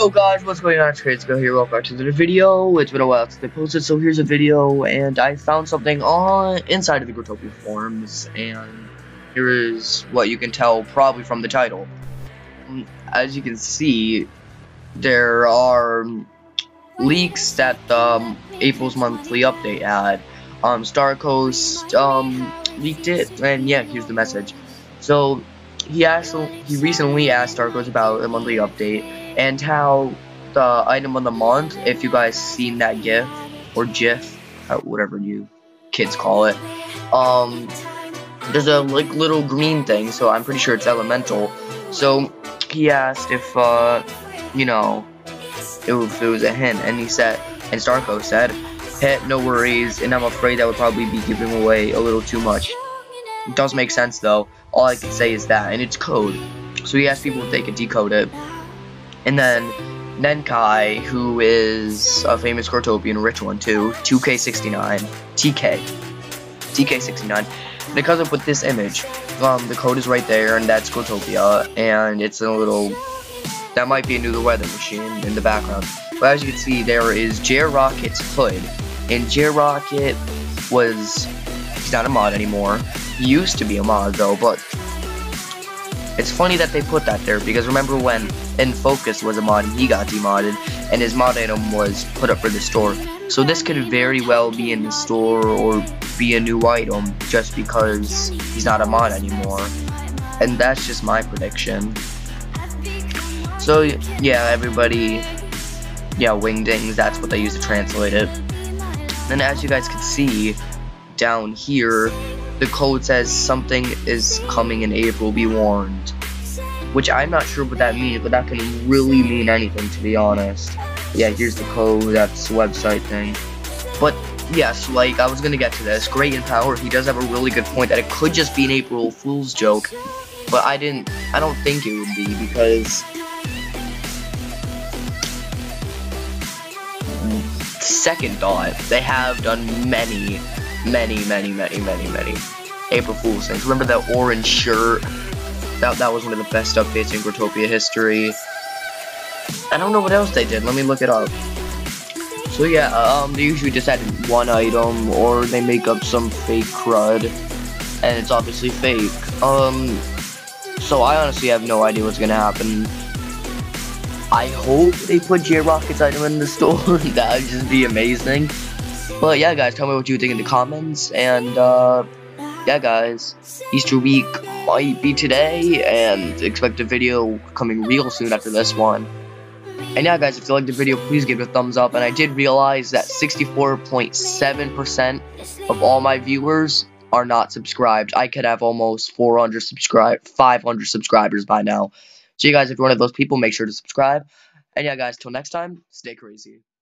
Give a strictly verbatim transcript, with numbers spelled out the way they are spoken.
Yo guys, what's going on? It's great to go here. Welcome back to the video. It's been a while since I posted, so here's a video, and I found something on inside of the Growtopia forums, and here is what you can tell probably from the title. As you can see, there are leaks that um, April's monthly update had. Um, Star Coast um, leaked it, and yeah, here's the message. So he asked, he recently asked Star Coast about a monthly update and how the item of the month, if you guys seen that GIF or GIF, whatever you kids call it, um, there's a like little green thing, so I'm pretty sure it's elemental. So he asked if uh, you know, if it was a hint, and he said, and Star Coast said, "Hit, no worries," and I'm afraid that would probably be giving away a little too much. It does make sense though. All I can say is that, and it's code. So he asked people if they could decode it. And then Nenkai, who is a famous Growtopian, rich one too, two K sixty-nine, T K, T K sixty-nine, they comes up with this image. Um, the code is right there, and that's Growtopia, and it's a little, that might be a new weather machine in the background. But as you can see, there is Jairrockets' hood, and Jairrocket was, he's not a mod anymore. He used to be a mod though, but it's funny that they put that there, because remember when In Focus was a mod and he got demodded, and his mod item was put up for the store. So this could very well be in the store or be a new item just because he's not a mod anymore. And that's just my prediction. So yeah, everybody, yeah, wingdings, that's what they use to translate it. And as you guys can see down here, the code says something is coming in April, be warned. Which I'm not sure what that means, but that can really mean anything, to be honest. Yeah, here's the code, that's the website thing. But yes, like, I was gonna get to this. Great in Power, he does have a really good point that it could just be an April Fool's joke. But I didn't, I don't think it would be, because second thought, they have done many, many, many, many, many, many April Fool's things. Remember that orange shirt? That, that was one of the best updates in Growtopia history. I don't know what else they did. Let me look it up. So yeah, um, they usually just add one item, or they make up some fake crud, and it's obviously fake. Um, so I honestly have no idea what's gonna happen. I hope they put Jairrockets' item in the store. That would just be amazing. But yeah, guys, tell me what you think in the comments, and uh, yeah, guys, Easter week might be today, and expect a video coming real soon after this one. And yeah, guys, if you liked the video, please give it a thumbs up. And I did realize that sixty-four point seven percent of all my viewers are not subscribed. I could have almost four hundred subscribe, five hundred subscribers by now. So you guys, if you're one of those people, make sure to subscribe. And yeah, guys, till next time, stay crazy.